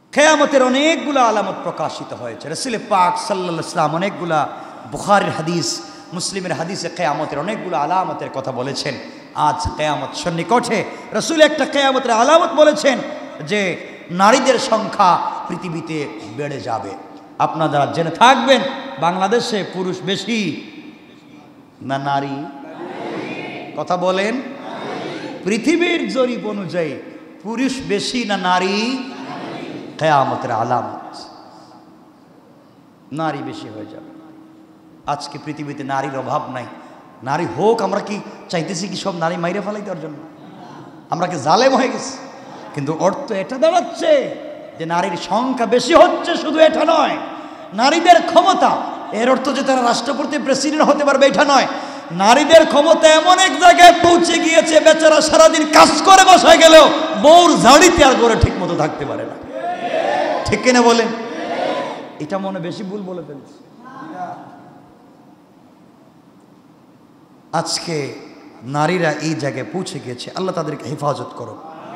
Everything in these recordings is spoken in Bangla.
কিয়ামতের অনেকগুলো আলামত প্রকাশিত হয়েছে। রাসূল পাক সাল্লাল্লাহু আলাইহি ওয়াসাল্লাম অনেকগুলা, বুখারীর হাদিস, মুসলিমের হাদিসে কিয়ামতের অনেকগুলো আলামতের কথা বলেছেন। আজ কিয়ামত সন্নিকটে। রাসূল একটা কিয়ামতের আলামত বলেছেন যে নারীদের সংখ্যা পৃথিবীতে বেড়ে যাবে। আপনারা জেনে থাকবেন, বাংলাদেশে পুরুষ বেশি না নারী? কথা বলেন। পৃথিবীর জরিপ অনুযায়ী পুরুষ বেশি না নারী? কিয়ামতের আলামত, নারী বেশি হয়ে যাবে। আজকে পৃথিবীতে নারীর অভাব নাই। নারী হোক, আমরা কি চাইতেছি কি সব নারী মাইরে ফেলাই দেওয়ার জন্য? আমরা কি জালেম হয়ে গেছি? কিন্তু অর্থ এটা দাঁড়াচ্ছে যে নারীর সংখ্যা বেশি হচ্ছে, শুধু এটা নয়, নারীদের ক্ষমতা, এর অর্থ যে তারা রাষ্ট্রপতি প্রেসিডেন্ট হতে পারবে এটা নয়। নারীদের ক্ষমতা এমন এক জায়গায় পৌঁছে গিয়েছে, বেচারা সারাদিন কাজ করে বসে গেলেও বউর ঝাড়িতে আর করে ঠিক মতো থাকতে পারে না। ঠিক কিনা বলেন? এটা মনে বেশি ভুল বলে ফেলছে। আজকে নারীরা এই জায়গায় পৌঁছে গিয়েছে, আল্লাহ তাদেরকে হেফাজত করো।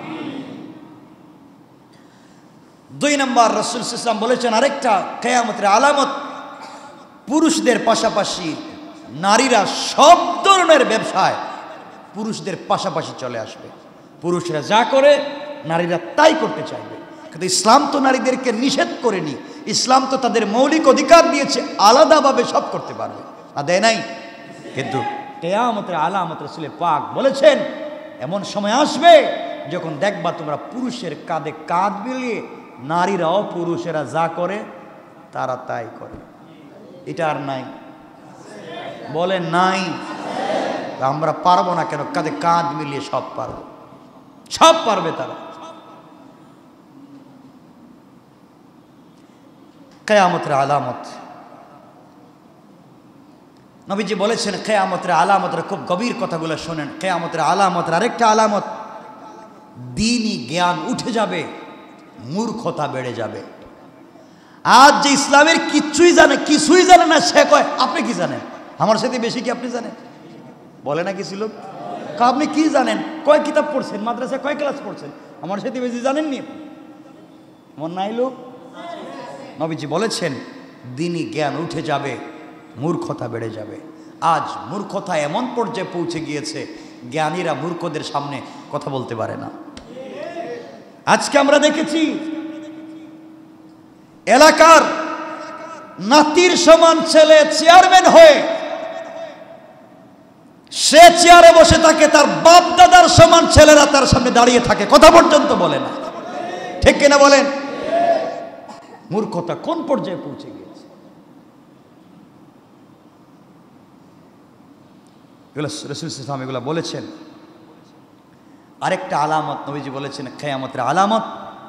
2 নম্বর, রাসূল সাল্লাল্লাহু আলাইহি ওয়াসাল্লাম বলেছেন আরেকটা কিয়ামতের আলামত, পুরুষদের পাশাপাশি নারীরা সব ধরনের ব্যবসায় পুরুষদের পাশাপাশি চলে আসবে। পুরুষরা যা করে নারীরা তাই করতে চাইবে। কিন্তু ইসলাম তো নারীদেরকে নিষেধ করেনি, ইসলাম তো তাদের মৌলিক অধিকার দিয়েছে, আলাদাভাবে সব করতে পারবে, দেয় নাই? কিন্তু কিয়ামতের আলামত রাসূল পাক বলেছেন এমন সময় আসবে যখন দেখবা তোমরা পুরুষের কাঁধে কাঁধ মিলিয়ে নারীরাও পুরুষেরা যা করে তারা তাই করে। এটা আর নাই? বলেন নাই? আমরা পারবো না কেন? কাঁধে কাঁধ মিলিয়ে সব পারবো, সব পারবে তারা। কিয়ামতের আলামত, নবীজি বলেছেন কিয়ামতের আলামতের খুব গভীর কথাগুলো শোনেন। কিয়ামতের আলামতের আরেকটা আলামত, দ্বীনি জ্ঞান উঠে যাবে, মূর্খতা বেড়ে যাবে। আজ যে ইসলামের কিছুই জানে না, সে কয় আপনি কি জানেন? আমার সাথে বেশি কি আপনি জানেন? বলে না কিছু লোক, আপনি কি জানেন? কয় কিতাব পড়ছেন? মাদ্রাসায় কয় ক্লাস পড়ছেন? আমার সাথে বেশি জানেননি। মন নাই লোক? নবীজি বলেছেন দ্বীনি জ্ঞান উঠে যাবে, মূর্খতা বেড়ে যাবে। আজ মূর্খতা এমন পর্যায়ে পৌঁছে গিয়েছে, জ্ঞানীরা মূর্খদের সামনে কথা বলতে পারে না। আজকে আমরা দেখেছি এলাকার নাতির সমান ছেলে চেয়ারম্যান হয়ে সে চেয়ারে বসে থাকে, তার বাপ দাদার সমান ছেলেরা তার সামনে দাঁড়িয়ে থাকে, কথা পর্যন্ত বলে না। ঠিক কিনা বলেন? মূর্খতা কোন পর্যায়ে পৌঁছে গিয়েছে? এগুলো রাসূল সাল্লাল্লাহু আলাইহি ওয়াসাল্লাম এগুলো বলেছেন। আরেকটা আলামত নবীজি বলেছেন কিয়ামতের আলামত,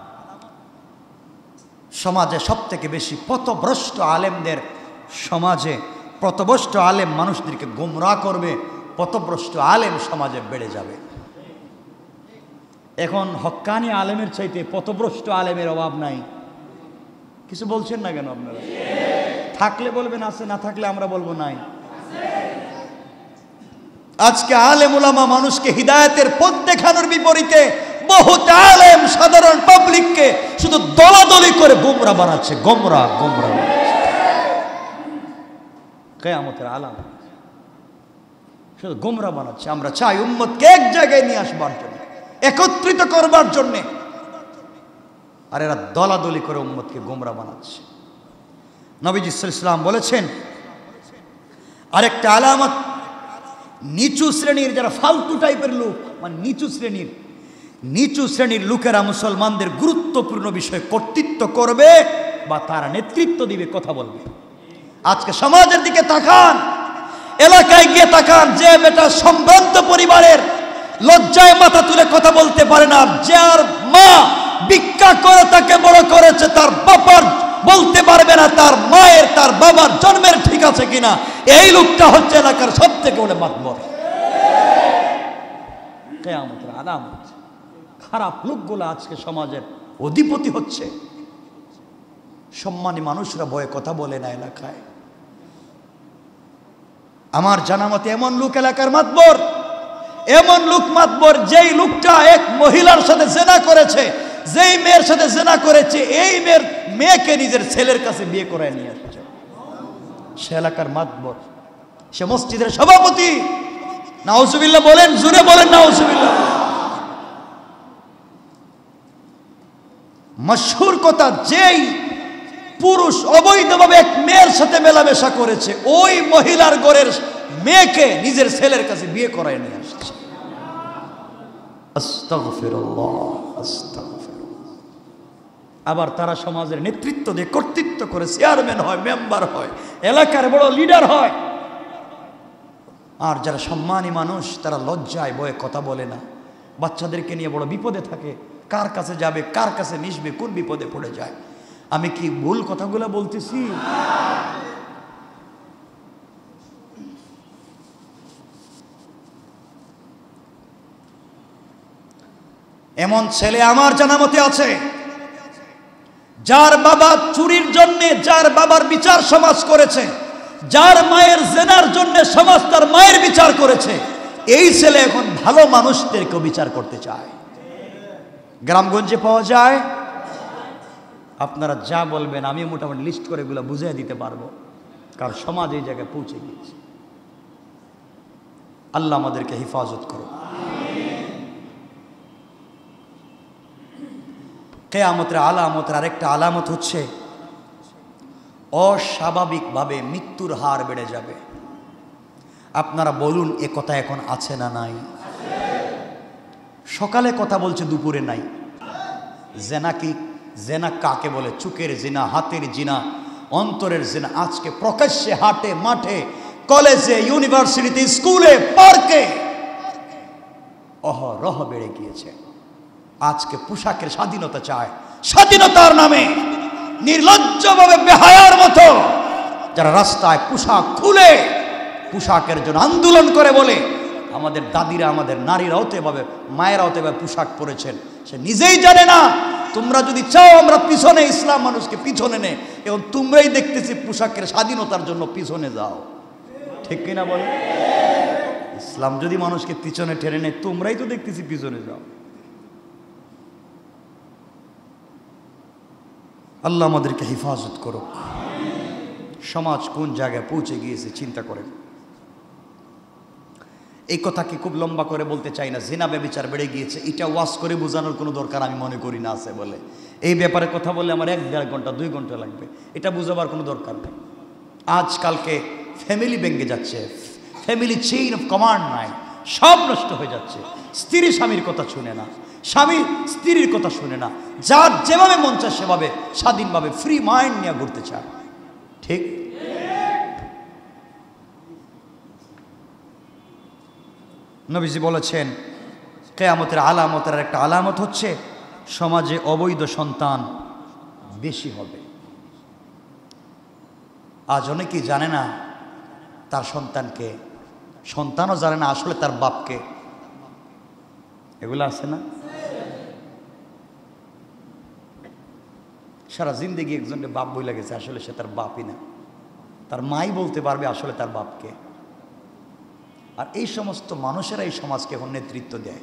সমাজে সব থেকে বেশি পথভ্রষ্ট আলেমদের, সমাজে পথভ্রষ্ট আলেম মানুষদেরকে গোমরাহ করবে, পথভ্রষ্ট আলেম সমাজে বেড়ে যাবে। এখন হক্কানি আলেমের চাইতে পথভ্রষ্ট আলেমের অভাব নাই। কিছু বলছেন না কেন আপনারা? থাকলে বলবেন আছে, না থাকলে আমরা বলবো নাই। আজকে আলেম উলামা মানুষকে হিদায়াতের পথ দেখানোর বিপরীতে বহুত আলেম সাধারণ পাবলিককে শুধু দলাদলি করে গোমরাহ বানাচ্ছে, গোমরাহ। কিয়ামতের আলামত, শুধু গোমরাহ বানাচ্ছে। আমরা চাই উম্মতকে এক জায়গায় নিয়ে আসবার জন্য, একত্রিত করবার জন্যে, আর এরা দলাদলি করে উম্মতকে গোমরাহ বানাচ্ছে। নবীজি সাল্লাল্লাহু আলাইহি ওয়াসাল্লাম বলেছেন আরেকটা আলামত, নিচু শ্রেণীর যারা ফালতু টাইপের লোক, মানে নিচু শ্রেণীর লোকেরা মুসলমানদের গুরুত্বপূর্ণ বিষয়ে কর্তৃত্ব করবে বা তারা নেতৃত্ব দিবে, কথা বলবে। আজকে সমাজের দিকে তাকান, এলাকায় গিয়ে তাকান, যে বেটা সম্ভ্রান্ত পরিবারের, লজ্জায় মাথা তুলে কথা বলতে পারে না, যার মা ভিক্ষা করে তাকে বড় করেছে, তার বাবার বলতে পারবে না তার মায়ের তার বাবার জন্মের ঠিক আছে কিনা, এই লোকটা হচ্ছে এলাকার সব থেকে বড় মাতবর। কিয়ামতের আলামত, খারাপ লোকগুলো আজকে সমাজের অধিপতি হচ্ছে। সম্মানী মানুষরা ভয়ে কথা বলে না এলাকায়। আমার জানা মতে এমন লোক এলাকার মাতবর, এমন লোক মাতবর যেই লোকটা এক মহিলার সাথে জেনা করেছে, যেই মেয়ের সাথে জেনা করেছে এই মেয়েকে নিজের ছেলের কাছে বিয়ে করায় নিয়ে আসছে। সে এলাকার মাতবর, সে মসজিদের সভাপতি। নাউজুবিল্লাহ বলেন, জোরে বলেন নাউজুবিল্লাহ। মশহুর কথা, যেই পুরুষ অবৈধভাবে এক মেয়ের সাথে মেলামেশা করেছে ওই মহিলার ঘরের মেয়েকে নিজের ছেলের কাছে বিয়ে করায় নিয়ে আসছে। আস্তাগফিরুল্লাহ, আস্তাগফিরুল্লাহ। আবার তারা সমাজের নেতৃত্ব দিয়ে কর্তৃত্ব করে, চেয়ারম্যান হয়, মেম্বার হয়, এলাকার বড় লিডার হয়। আর যারা সম্মানী মানুষ তারা লজ্জায় ভয়ে কথা বলে না, বাচ্চাদেরকে নিয়ে বড় বিপদে থাকে। কার কাছে যাবে, কার কাছে মিশবে, কোন বিপদে পড়ে যায়। আমি কি ভুল কথাগুলো বলতেছি? এমন ছেলে আমার জানা মতে আছে, যার বাবা চুরির জন্য, যার বাবার বিচার সমাজ করেছে, যার মায়ের জেনার জন্য সমাজ তার মায়ের বিচার করেছে। এই ছেলে এখন ভালো মানুষদেরকে বিচার করতে চায়। গ্রামগঞ্জে পাওয়া যায়। আপনারা যা বলবেন আমি মোটামুটি লিস্ট করে এগুলো বুঝিয়ে দিতে পারবো, কারণ সমাজ এই জায়গায় পৌঁছে গিয়েছে। আল্লাহ আমাদেরকে হেফাজত করো। কিয়ামতের আলামতের আরেকটা আলামত হচ্ছে অস্বাভাবিকভাবে মৃত্যুর হার বেড়ে যাবে। আপনারা বলুন, এ কথা এখন আছে না নাই? সকালে কথা বলছে, দুপুরে নাই। জেনা কি? জেনা কাকে বলে? চুকের জিনা, হাতের জিনা, অন্তরের জিনা আজকে প্রকাশ্যে হাটে মাঠে, কলেজে, ইউনিভার্সিটিতে, স্কুলে, পার্কে অহরহ বেড়ে গিয়েছে। আজকে পোশাকের স্বাধীনতা চায়, স্বাধীনতার নামে নির্লজ্জভাবে বেহায়ার মতো যারা রাস্তায় পোশাক খুলে পোশাকের জন্য আন্দোলন করে বলে, আমাদের দাদিরা, আমাদের নারীরাও তো এভাবে, মায়েরাও তো এভাবে পোশাক পরেছেন। সে নিজেই জানে না। তোমরা যদি চাও আমরা পিছনে, ইসলাম মানুষকে পিছনে নে, এবং তোমরাই দেখতেছি পোশাকের স্বাধীনতার জন্য পিছনে যাও। ঠিক কিনা বলে? ইসলাম যদি মানুষকে পিছনে ঠেলে নেয়, তোমরাই তো দেখতেছি পিছনে যাও। আল্লাহ আমাদেরকে হেফাজত করো। সমাজ কোন জায়গায় পৌঁছে গিয়েছে চিন্তা করেন। এই কথা কি খুব লম্বা করে বলতে চাই না। জিনা ব্যভিচার বেড়ে গিয়েছে, এটা ওয়াজ করে বোঝানোর কোনো দরকার আমি মনে করি না আছে বলে। এই ব্যাপারে কথা বললে আমার 1-1.5 ঘন্টা 2 ঘন্টা লাগবে, এটা বোঝাবার কোনো দরকার নেই। আজকালকে ফ্যামিলি ভেঙে যাচ্ছে, ফ্যামিলি চেইন অফ কমান্ড নাই, সব নষ্ট হয়ে যাচ্ছে। স্ত্রী স্বামীর কথা শুনে না, স্বামী স্ত্রীর কথা শুনে না, যার যেভাবে মন চায় সেভাবে স্বাধীনভাবে ফ্রি মাইন্ড নিয়ে ঘুরতে চায়। ঠিক? নবীজি বলেছেন কিয়ামতের আলামতের একটা আলামত হচ্ছে সমাজে অবৈধ সন্তান বেশি হবে। আজ অনেকেই জানে না তার সন্তানকে, সন্তানও জানে না আসলে তার বাপকে। এগুলো আছে না? সারা জিন্দেগি একজনকে বাপ বইলা গেছে, আসলে সে তার বাপই না, তার মাই বলতে পারবে আসলে তার বাপকে। আর এই সমস্ত মানুষেরা এই সমাজকে এখন নেতৃত্ব দেয়।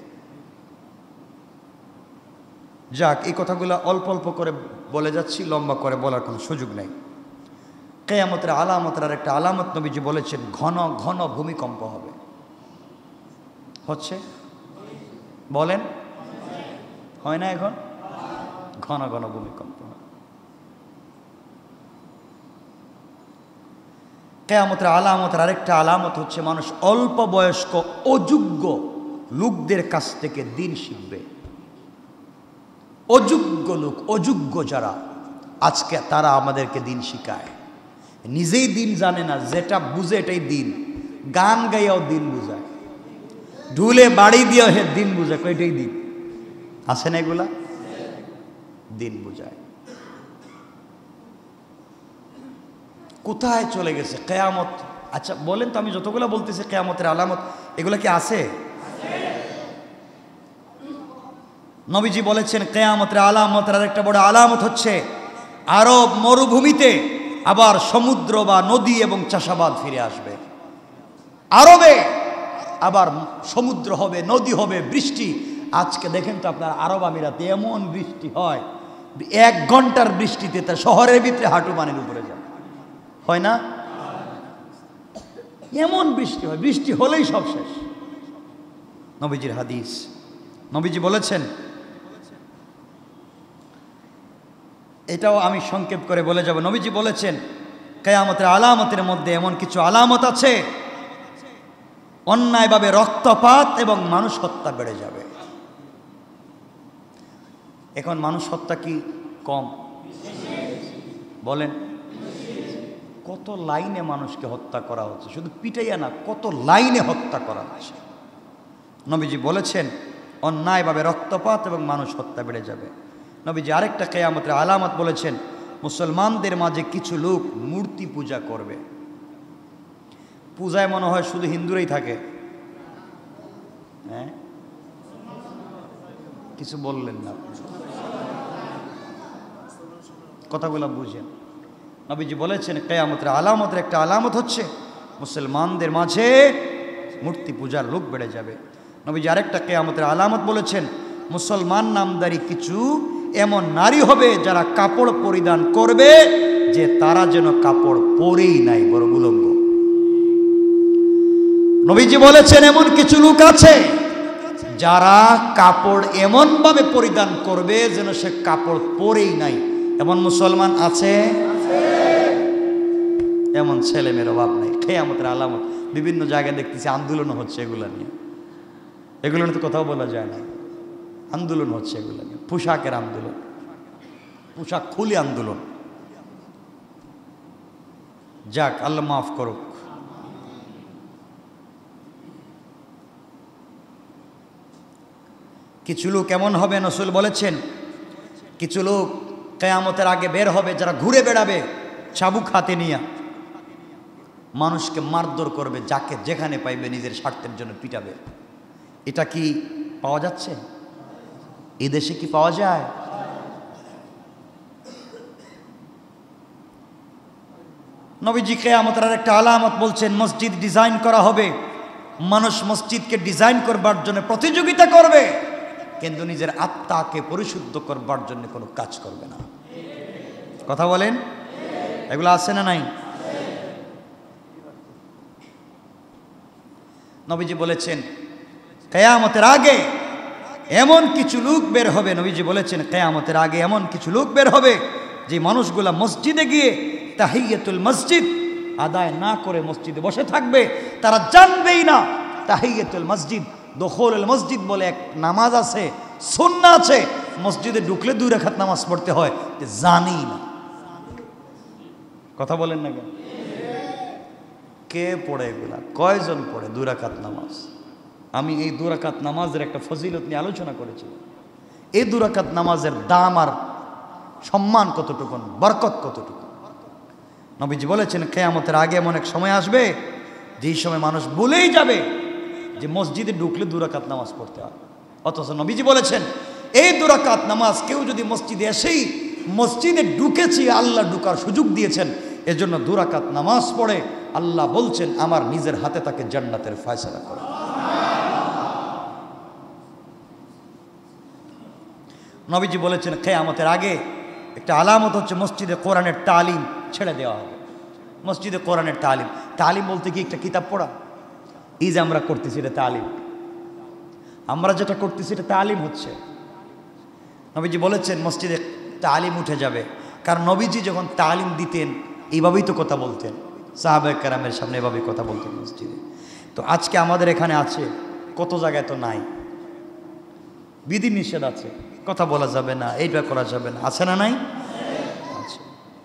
যাক, এই কথাগুলো অল্প অল্প করে বলে যাচ্ছি, লম্বা করে বলার কোনো সুযোগ নেই। কিয়ামতের আলামতের আর একটা আলামত নবীজি বলেছেন, ঘন ঘন ভূমিকম্প হবে। হচ্ছে? বলেন, হয় না এখন? ঘন ঘন ভূমিকম্প হবে। কিয়ামতের আলামতের আরেকটা আলামত হচ্ছে মানুষ অল্প বয়স্ক অযোগ্য লোকদের কাছ থেকে দিন শিখবে। অযোগ্য লোক, অযোগ্য যারা, আজকে তারা আমাদেরকে দিন শিখায়। নিজেই দিন জানে না, যেটা বুঝে এটাই দিন। গান গাইয়াও দিন বুঝায়, ঢুলে বাড়ি দিয়ে হে দিন বুঝায়, এটাই দিন। আছে না এগুলা? দিন বুঝায়। কোথায় চলে গেছে কিয়ামত? আচ্ছা বলেন তো, আমি যতগুলো বলতেছি কিয়ামতের আলামত, এগুলা কি আছে? নবীজি বলেছেন কিয়ামতের আলামতের আরেকটা বড় আলামত হচ্ছে আরব মরুভূমিতে আবার সমুদ্র বা নদী এবং চাষাবাদ ফিরে আসবে। আরবে আবার সমুদ্র হবে, নদী হবে, বৃষ্টি, আজকে দেখেন তো আপনার আরব আমিরাতে এমন বৃষ্টি হয়, 1 ঘন্টার বৃষ্টিতে তার শহরের ভিতরে হাঁটু পানির উপরে যায়, হয় না? এমন বৃষ্টি হয়, বৃষ্টি হলেই সব শেষ। নবীজির হাদিস, নবীজি বলেছেন, এটাও আমি সংক্ষেপ করে বলে যাব। নবীজি বলেছেন কিয়ামতের আলামতের মধ্যে এমন কিছু আলামত আছে, অন্যায়ভাবে রক্তপাত এবং মানুষ হত্যা বেড়ে যাবে। এখন মানুষ হত্যা কি কম? বলেন, কত লাইনে মানুষকে হত্যা করা হচ্ছে, শুধু পিটাইয়া না, কত লাইনে হত্যা করা হচ্ছে। নবীজি বলেছেন অন্যায়ভাবে রক্তপাত এবং মানুষ হত্যা বেড়ে যাবে। নবীজি আরেকটা কিয়ামতের আলামত বলেছেন, মুসলমানদের মাঝে কিছু লোক মূর্তি পূজা করবে। পূজায় মনে হয় শুধু হিন্দুরাই থাকে। হ্যাঁ, কিছু বললেন না, কথাগুলো বুঝেন। নবীজি বলেছেন কিয়ামতের আলামতের একটা আলামত হচ্ছে মুসলমানদের মাঝে মূর্তি পূজার লোক বেড়ে যাবে। নবীজি আরেকটা কিয়ামতের আলামত বলেছেন, মুসলমান নামদারি কিছু এমন নারী হবে যারা কাপড় পরিধান করবে যে তারা যেন কাপড় পরেই নাই, বড় উলঙ্গ। নবীজি বলেছেন এমন কিছু লোক আছে যারা কাপড় এমনভাবে পরিধান করবে যেন সে কাপড় পরেই নাই। এমন মুসলমান আছে? এমন ছেলে মেয়ের অভাব নাই। কিয়ামতের আলামত বিভিন্ন জায়গায় দেখতেছি, আন্দোলন হচ্ছে এগুলো নিয়ে। এগুলো নিয়ে তো কথাও বলা যায় না, আন্দোলন হচ্ছে এগুলো নিয়ে। পোশাকের আন্দোলন, পোশাক খুলে আন্দোলন। যাক, আল্লাহ মাফ করুক। কিছু লোক এমন হবে, রাসূল বলেছেন কিছু লোক কিয়ামতের আগে বের হবে যারা ঘুরে বেড়াবে চাবুক হাতে নিয়ে, মানুষকে মারধর করবে, যাকে যেখানে পাইবে নিজের স্বার্থের জন্য পিটাবে। এটা কি পাওয়া যাচ্ছে? এই দেশে কি পাওয়া যায়? নবীজি কিয়ামতের আরেকটা আলামত বলছেন, মসজিদ ডিজাইন করা হবে। মানুষ মসজিদকে ডিজাইন করবার জন্য প্রতিযোগিতা করবে, কিন্তু নিজের আত্মাকে পরিশুদ্ধ করবার জন্য কোনো কাজ করবে না। কথা বলেন, এগুলো আছে না নাই? নবীজি বলেছেন কিয়ামতের আগে এমন কিছু লোক বের হবে। নবীজি বলেছেন কিয়ামতের আগে এমন কিছু লোক বের হবে যে মানুষগুলা মসজিদে গিয়ে তাহিয়াতুল মসজিদ আদায় না করে মসজিদে বসে থাকবে। তারা জানবেই না তাহিয়াতুল মসজিদ, দখুলুল মসজিদ বলে এক নামাজ আছে, সুন্নাহ আছে, মসজিদে ঢুকলে 2 রাকাত নামাজ পড়তে হয়, জানি না। কথা বলেন না কেন? কে পড়ে এগুলা? কয়জন পড়ে 2 রাকাত নামাজ? আমি এই 2 রাকাত নামাজের একটা ফজিলত নিয়ে আলোচনা করেছি। এই 2 রাকাত নামাজের দাম আর সম্মান কতটুকু, বরকত কতটুকু। নবীজি বলেছেন কিয়ামতের আগে এমন এক সময় আসবে যেই সময় মানুষ ভুলেই যাবে যে মসজিদে ঢুকলে 2 রাকাত নামাজ পড়তে হয়। অথচ নবীজি বলেছেন এই 2 রাকাত নামাজ কেউ যদি মসজিদে এসেই মসজিদে ঢুকেছি, আল্লাহ ঢুকার সুযোগ দিয়েছেন, এজন্য 2 রাকাত নামাজ পড়ে আল্লাহ বলছেন আমার নিজের হাতে তাকে জান্নাতের ফয়সালা করে। নবীজি বলেছেন কিয়ামতের আগে একটা আলামত হচ্ছে মসজিদে কোরআনের তালিম ছেড়ে দেওয়া হবে। মসজিদে কোরআনের তালিম, তালিম বলতে কি একটা কিতাব পড়া? এই যে আমরা করতেছি এটা তালিম, আমরা যেটা করতেছি এটা তালিম হচ্ছে। নবীজি বলেছেন মসজিদে তালিম উঠে যাবে, কারণ নবীজি যখন তালিম দিতেন এইভাবেই তো কথা বলতেন, সাহাবায়ে কেরামের সামনে এভাবেই কথা বলতেন মসজিদে। তো আজকে আমাদের এখানে আছে, কত জায়গায় তো নাই, বিধি নিষেধ আছে, কথা বলা যাবে না, এইটা করা যাবে না, আছে না নাই? আছে।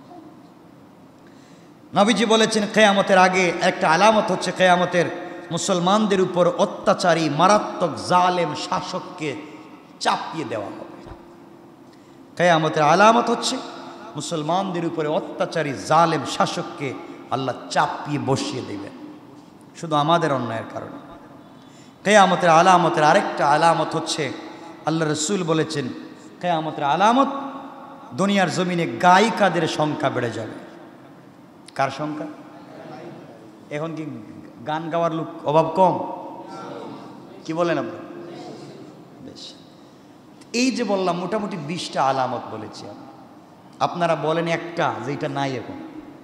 নবীজি বলেছেন কিয়ামতের আগে একটা আলামত হচ্ছে কিয়ামতের মুসলমানদের উপর অত্যাচারী মারাত্মক জালেম শাসককে চাপিয়ে দেওয়া হবে। কিয়ামতের আলামত হচ্ছে মুসলমানদের উপরে অত্যাচারী জালেম শাসককে আল্লাহ চাপিয়ে বসিয়ে দেবেন, শুধু আমাদের অন্যায়ের কারণে। কিয়ামতের আলামতের আরেকটা আলামত হচ্ছে, আল্লাহ রসুল বলেছেন কিয়ামতের আলামত দুনিয়ার জমিনে গায়িকাদের সংখ্যা বেড়ে যাবে। কার সংখ্যা? এখন কি গান গাওয়ার লোক অভাব কম? কি বলেন আপনারা? বেশ। এই যে বললাম মোটামুটি 20টা আলামত বলেছি আমি। আপনারা বলেন একটা যেটা নাই এখন।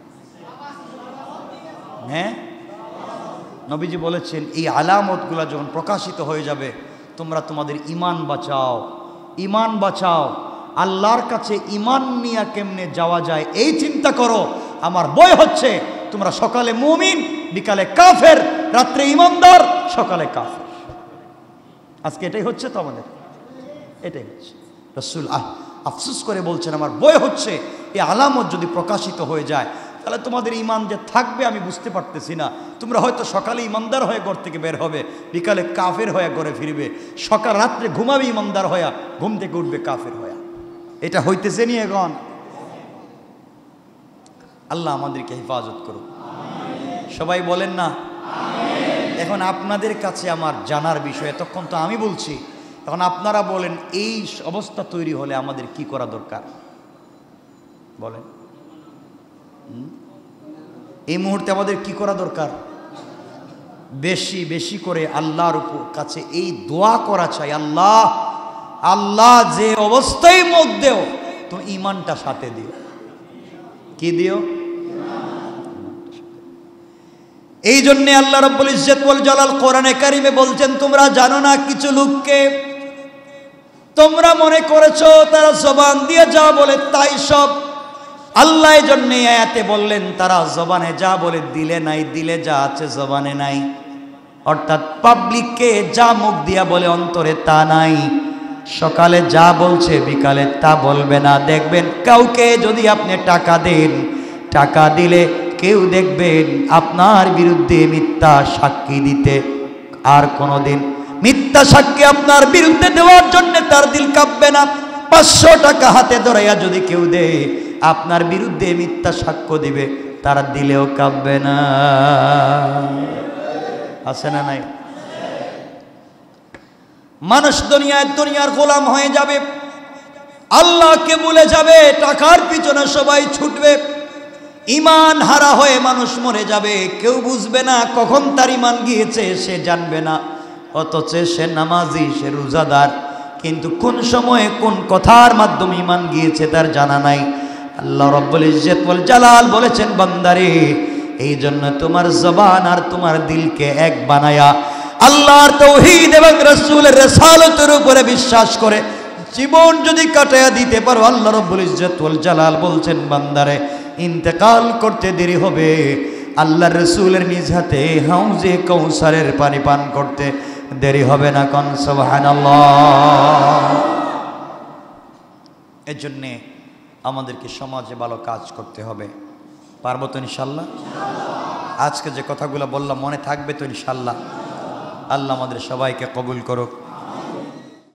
হ্যাঁ, নবীজি বলেছেন এই আলামতগুলো যখন প্রকাশিত হয়ে যাবে তোমরা তোমাদের ঈমান বাঁচাও, ঈমান বাঁচাও। আল্লাহর কাছে ঈমান নিয়ে কেমনে যাওয়া যায় এই চিন্তা করো। আমার বই হচ্ছে তোমরা সকালে মুমিন, বিকালে কাফের, রাত্রে ঈমানদার, সকালে কাফের। আজকে এটাই হচ্ছে তো আমাদের, এটাই হচ্ছে। রাসূল আফসোস করে বলছেন আমার বই হচ্ছে এই আলামত যদি প্রকাশিত হয়ে যায় তাহলে তোমাদের ঈমান যে থাকবে আমি বুঝতে পারতেছি না। তোমরা হয়তো সকালে ঈমানদার হয়ে ঘর থেকে বের হবে, বিকালে কাফের হয়ে ঘরে ফিরবে, সকাল রাত্রে ঘুমাবে ঈমানদার হয়ে, ঘুম থেকে উঠবে কাফের হয়ে। এটা হইতেছে নি এখন? আল্লাহ আমাদেরকে হেফাজত করুন, সবাই বলেন না। এখন আপনাদের কাছে আমার জানার বিষয়, এতক্ষণ তো আমি বলছি, এখন আপনারা বলেন এই অবস্থা তৈরি হলে আমাদের কি করা দরকার বলেন? এই মুহূর্তে আমাদের কি করা দরকার? বেশি বেশি করে আল্লাহর উপর কাছে এই দোয়া করা চাই, আল্লাহ আল্লাহ যে অবস্থায় মধ্যেও তুমি ঈমানটা সাথে দিও। কি দিও? এই জন্য আল্লাহ রাব্বুল ইজ্জত ওয়াল জালাল কোরআনে কারিমে বলছেন তোমরা জানো না কিছু লোককে তোমরা মনে করেছো তারা জবান দিয়ে যা বলে তাই সব। আল্লাহ এই জন্য আয়াতে বললেন তারা জবানে যা বলে দিলে নাই, দিলে যা আছে জবানে নাই। অর্থাৎ পাবলিককে যা মুখ দিয়া বলে অন্তরে তা নাই। সকালে যা বলছে বিকালে তা বলবে না। দেখবেন কাউকে যদি আপনি টাকা দেন, টাকা দিলে কেউ দেখবেন আপনার বিরুদ্ধে মিথ্যা সাক্ষী দিতে, আর কোনোদিন মিথ্যা সাক্ষী আপনার বিরুদ্ধে দেওয়ার জন্য তার দিল কাঁপবে না। 500 টাকা হাতে ধরাইয়া যদি কেউ দেয় আপনার বিরুদ্ধে মিথ্যা সাক্ষ্য দিবে, তারা দিলেও কাঁপবে না। আছে না নাই? মানুষ দুনিয়ার গোলাম হয়ে যাবে, আল্লাহকে ভুলে যাবে, টাকার পিছনে সবাই ছুটবে, ঈমান হারা হয়ে মানুষ মরে যাবে। কেউ বুঝবে না কখন তার ঈমান গিয়েছে, সে জানবে না। অথচ সে নামাজি, সে রোজাদার, কিন্তু কোন সময়ে কোন কথার মাধ্যমে ঈমান গিয়েছে তার জানা নাই। আল্লাহ রাব্বুল ইজ্জত ওয়াল জালাল বলেছেন বান্দারে এই জন্য তোমার জবান আর তোমার দিলকে এক বানায়া আল্লাহর তাওহীদ এবং রাসূলের রিসালাতের উপরে বিশ্বাস করে জীবন যদি কাটায়া দিতে পারো, আল্লাহ রাব্বুল ইজ্জত ওয়াল জালাল বলছেন বান্দারে ইন্তেকাল করতে দেরি হবে, আল্লাহর রাসূলের নিজ হাতে হাউজে কাউসারের পানি পান করতে দেরি হবে না। কোন সুবহানাল্লাহ। এজন্য আমাদেরকে সমাজে ভালো কাজ করতে হবে। পারবো তো ইনশাআল্লাহ? আজকে যে কথাগুলো বললাম মনে থাকবে তো ইনশাআল্লাহ? আল্লাহ আমাদের সবাইকে কবুল করুক।